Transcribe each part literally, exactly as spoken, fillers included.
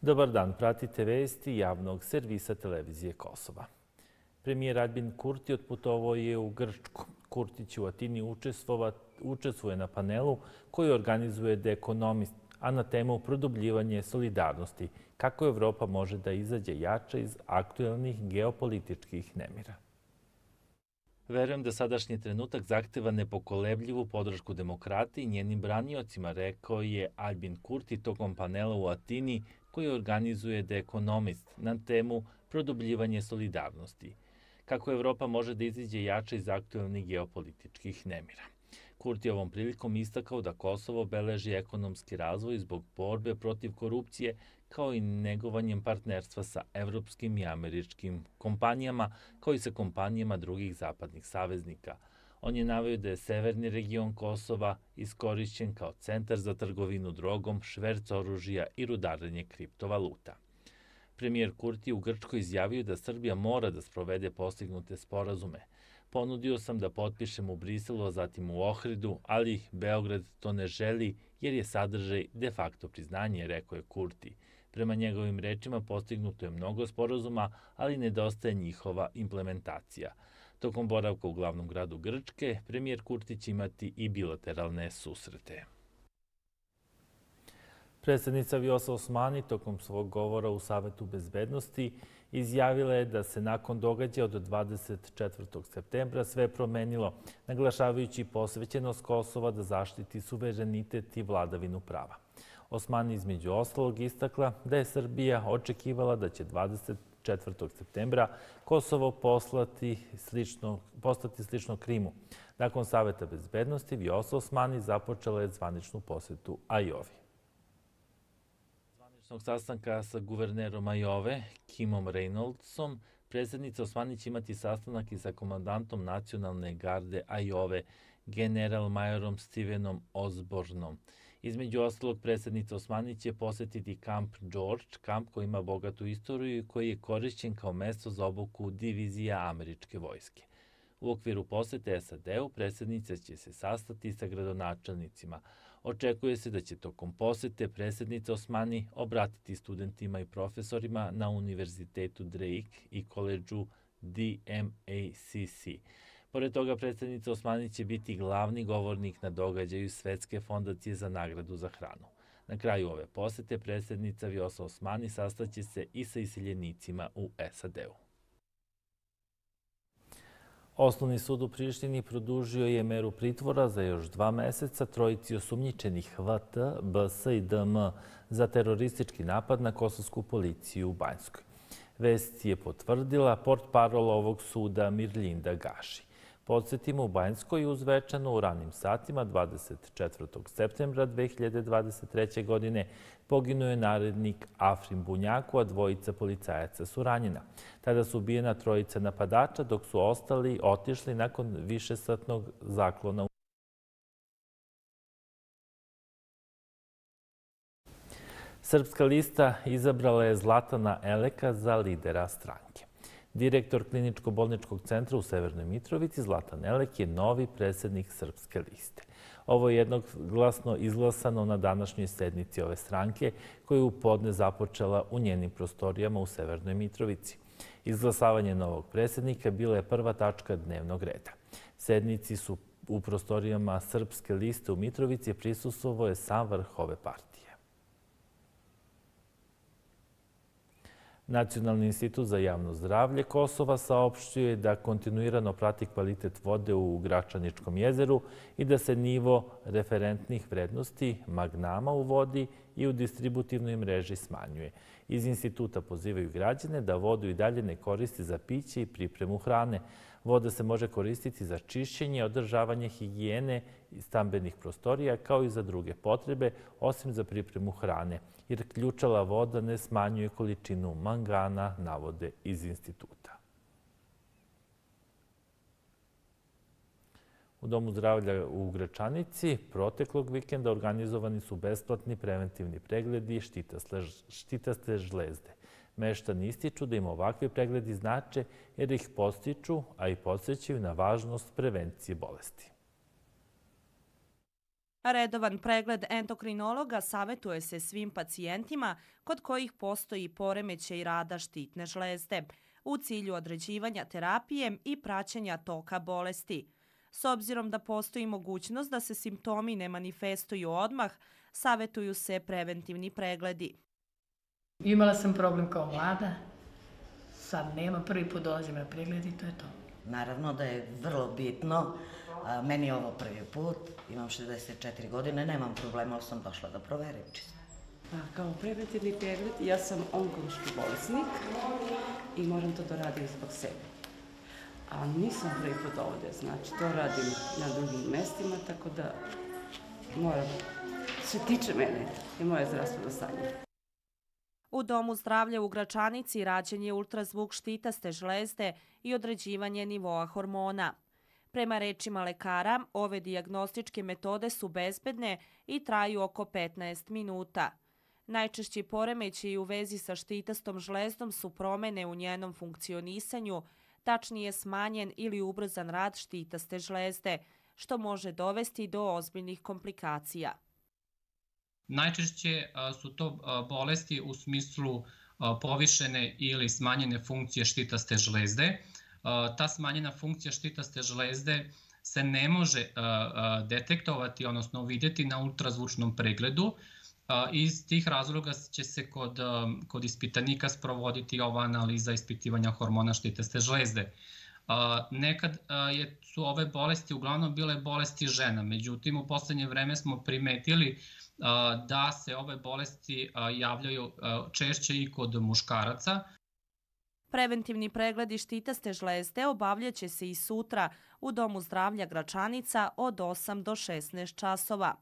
Dobar dan, pratite vesti javnog servisa televizije Kosova. Premijer Aljbin Kurti otputovao je u Grčku. Kurti će u Atini učestvuje na panelu koji organizuje The Economist, a na temu produbljivanje solidarnosti, kako Evropa može da izađe jača iz aktuelnih geopolitičkih nemira. Verujem da sadašnji trenutak zahteva nepokolebljivu podršku demokratiji i njenim braniocima, rekao je Aljbin Kurti tokom panela u Atini koji organizuje The Economist na temu produbljivanje solidarnosti, kako Evropa može da izađe jača iz aktuelnih geopolitičkih nemira. Kurti je ovom prilikom istakao da Kosovo beleži ekonomski razvoj zbog borbe protiv korupcije, kao i negovanjem partnerstva sa evropskim i američkim kompanijama, kao i sa kompanijama drugih zapadnih saveznika. On je naveo da je severni region Kosova iskorišćen kao centar za trgovinu drogom, šverc oružja i rudarenje kriptovaluta. Premijer Kurti u Grčkoj izjavio da Srbija mora da sprovede postignute sporazume. Ponudio sam da potpišem u Briselu, a zatim u Ohridu, ali Beograd to ne želi jer je sadržaj de facto priznanje, rekao je Kurti. Prema njegovim rečima postignuto je mnogo sporazuma, ali nedostaje njihova implementacija. Tokom boravka u glavnom gradu Grčke, premijer Kurti će imati i bilateralne susrete. Predsjednica Vjosa Osmani tokom svog govora u Savetu bezbednosti izjavila je da se nakon događaja od dvadeset četvrtog septembra sve promenilo, naglašavajući posvećenost Kosova da zaštiti suverenitet i vladavinu prava. Osmani između ostalog istakla da je Srbija očekivala da će dvadeset četvrtog septembra Kosovo poslati slično, postati slično Krimu. Nakon Saveta bezbednosti, Vjosa Osmani započela je zvaničnu posjetu Ajovi. Zvaničnog sastanka sa guvernerom Ajove, Kimom Reynoldsom, predsjednica Osmani će imati sastanak i sa komandantom nacionalne garde Ajove, general-majorom Stevenom Osbornom. Između ostalog, predsjednica Osmani će posjetiti kamp George, kamp koji ima bogatu istoriju i koji je korišćen kao mesto za obuku divizija američke vojske. U okviru posete S A D-u predsjednica će se sastati sa gradonačelnicima. Očekuje se da će tokom posete predsjednica Osmani obratiti studentima i profesorima na Univerzitetu Drake i koledžu D M A C C. Pored toga, predsjednica Osmani će biti glavni govornik na događaju Svetske fondacije za nagradu za hranu. Na kraju ove posete predsjednica Vjosa Osmani sastaće se i sa iseljenicima u S A D-u. Osnovni sud u Prištini produžio je meru pritvora za još dva meseca trojici osumnjičenih V T, B S i D M za teroristički napad na kosovsku policiju u Banjskoj. Vest je potvrdila portparol ovog suda Mirlinda Gaši. Podsjetimo, u Banjskoj uz večanu u ranim satima dvadeset četvrtog septembra dve hiljade dvadeset treće. godine poginuo je narednik Afrim Bunjaku, a dvojica policajaca su ranjena. Tada su ubijena trojica napadača, dok su ostali otišli nakon višesatnog zaklona. Srpska lista izabrala je Zlatana Eleka za lidera stranke. Direktor Kliničko-bolničkog centra u Severnoj Mitrovici, Zlatan Elek, je novi predsjednik Srpske liste. Ovo je jednoglasno izglasano na današnjoj sednici ove stranke, koju je u podne započela u njenim prostorijama u Severnoj Mitrovici. Izglasavanje novog predsjednika bila je prva tačka dnevnog reda. Sednici su u prostorijama Srpske liste u Mitrovici prisustvovao je sam vrh ove partije. Nacionalni institut za javno zdravlje Kosova saopštio je da kontinuirano prati kvalitet vode u Gračaničkom jezeru i da se nivo referentnih vrednosti magnama u vodi i u distributivnoj mreži smanjuje. Iz instituta pozivaju građane da vodu i dalje ne koristi za piće i pripremu hrane. Voda se može koristiti za čišćenje, održavanje higijene i stambenih prostorija, kao i za druge potrebe, osim za pripremu hrane, jer ključala voda ne smanjuje količinu mangana, navode iz instituta. U Domu zdravlja u Gračanici proteklog vikenda organizovani su besplatni preventivni pregledi štitaste žlezde. Meštani ističu da im ovakvi pregledi znače jer ih podstiču, a i podsjećaju na važnost prevencije bolesti. Redovan pregled endokrinologa savjetuje se svim pacijentima kod kojih postoji poremećaj rada štitne žlezde u cilju određivanja terapije i praćenja toka bolesti. S obzirom da postoji mogućnost da se simptomi ne manifestuju odmah, savjetuju se preventivni pregledi. Imala sam problem kao mlada, sad nema, prvi put dolazim na pregled i to je to. Naravno da je vrlo bitno, meni je ovo prvi put, imam šezdeset četiri godine, nemam problema, ali sam došla da proverim čisto. Kao preventivni pregled, ja sam onkološki bolesnik i moram to da radim zbog sebe. A nisam prvi put ovde, znači to radim na drugim mestima, tako da moram, sve tiče mene i moje zdravstveno stanje. U Domu zdravlja u Gračanici rađen je ultrazvuk štitaste žlezde i određivanje nivoa hormona. Prema rečima lekara, ove dijagnostičke metode su bezbedne i traju oko petnaest minuta. Najčešći poremećaji u vezi sa štitastom žlezdom su promene u njenom funkcionisanju, tačnije smanjen ili ubrzan rad štitaste žlezde, što može dovesti do ozbiljnih komplikacija. Najčešće su to bolesti u smislu povišene ili smanjene funkcije štitaste žlezde. Ta smanjena funkcija štitaste žlezde se ne može detektovati, odnosno vidjeti na ultrazvučnom pregledu. Iz tih razloga će se kod, kod ispitanika sprovoditi ova analiza ispitivanja hormona štitaste žlezde. Nekad je, su ove bolesti uglavnom bile bolesti žena, međutim u poslednje vreme smo primetili da se ove bolesti javljaju češće i kod muškaraca. Preventivni pregledi štitaste žlezde obavljaće se i sutra u Domu zdravlja Gračanica od osam do šesnaest časova.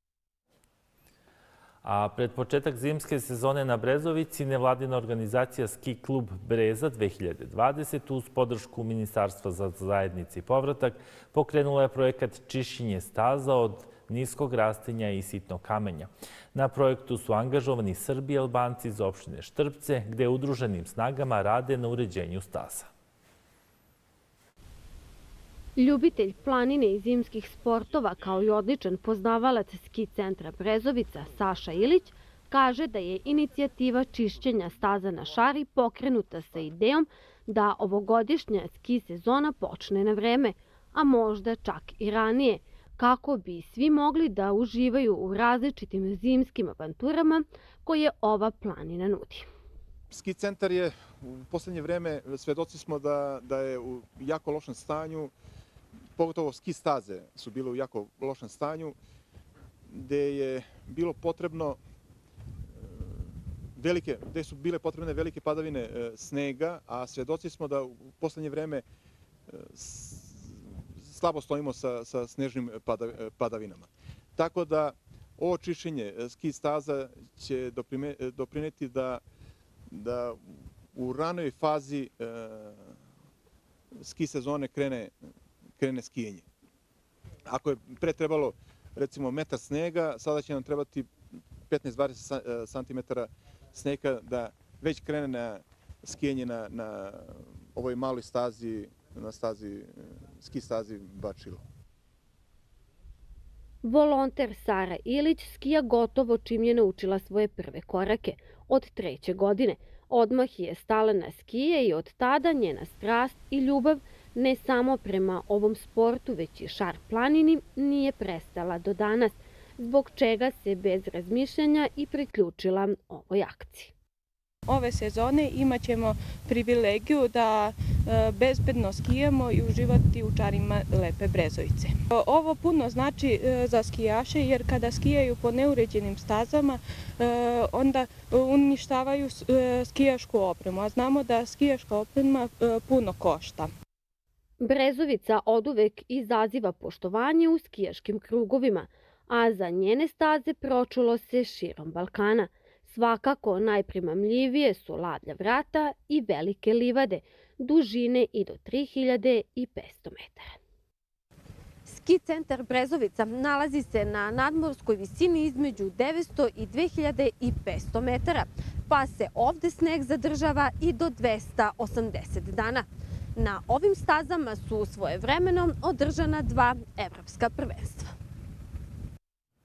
A pred početak zimske sezone na Brezovici nevladina organizacija Ski klub Breza dve hiljade dvadesete uz podršku Ministarstva za zajednice i povratak pokrenula je projekat Čišćenje staza od niskog rastinja i sitnog kamenja. Na projektu su angažovani Srbi i Albanci iz opštine Štrpce, gde udruženim snagama rade na uređenju staza. Ljubitelj planine i zimskih sportova kao i odličan poznavalac ski centra Brezovica Saša Ilić kaže da je inicijativa čišćenja staza na Šari pokrenuta sa idejom da ovogodišnja ski sezona počne na vreme, a možda čak i ranije, kako bi svi mogli da uživaju u različitim zimskim avanturama koje ova planina nudi. Ski centar je u poslednje vreme, svedoci smo da, da je u jako lošem stanju, pogotovo ski staze su bile u jako lošem stanju, gde je bilo potrebno velike, gde su bile potrebne velike padavine snega, a svedoci smo da u poslednje vreme slabo stojimo sa, sa snežnim padavinama. Tako da ovo čišćenje ski staza će doprineti da, da u ranoj fazi e, ski sezone krene, krene skijenje. Ako je pre trebalo recimo metar snega, sada će nam trebati petnaest do dvadeset santimetara snega da već krene na skijenje na, na ovoj maloj stazi, na stazi, ski stazi Bačilo. Volonter Sara Ilić skija gotovo čim je naučila svoje prve korake. Od treće godine odmah je stala na skije i od tada njena strast i ljubav ne samo prema ovom sportu, već i Šar planini nije prestala do danas, zbog čega se bez razmišljanja i priključila ovoj akciji. Ove sezone imat ćemo privilegiju da bezbedno skijamo i uživati u čarima lepe Brezovice. Ovo puno znači za skijaše jer kada skijaju po neuređenim stazama onda uništavaju skijašku opremu, a znamo da skijaška oprema puno košta. Brezovica oduvek izaziva poštovanje u skijaškim krugovima, a za njene staze pročulo se širom Balkana. Svakako najprimamljivije su Lavlja vrata i Velike livade, dužine i do tri hiljade petsto metara. Ski centar Brezovica nalazi se na nadmorskoj visini između devetsto i dve hiljade petsto metara, pa se ovde sneg zadržava i do dvesta osamdeset dana. Na ovim stazama su svojevremeno održana dva evropska prvenstva.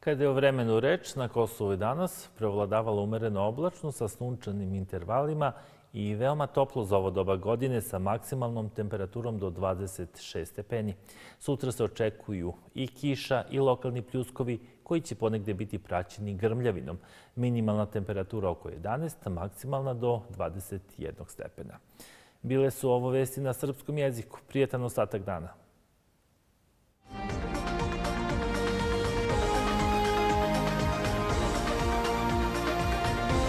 Kada je o vremenu reč, na Kosovu je danas preovladavala umereno oblačno sa sunčanim intervalima i veoma toplo za ovo doba godine sa maksimalnom temperaturom do dvadeset šest stepeni. Sutra se očekuju i kiša i lokalni pljuskovi koji će ponegde biti praćeni grmljavinom. Minimalna temperatura oko jedanaest, maksimalna do dvadeset jedan stepena. Bile su ovo vesti na srpskom jeziku. Prijetan ostatak dana.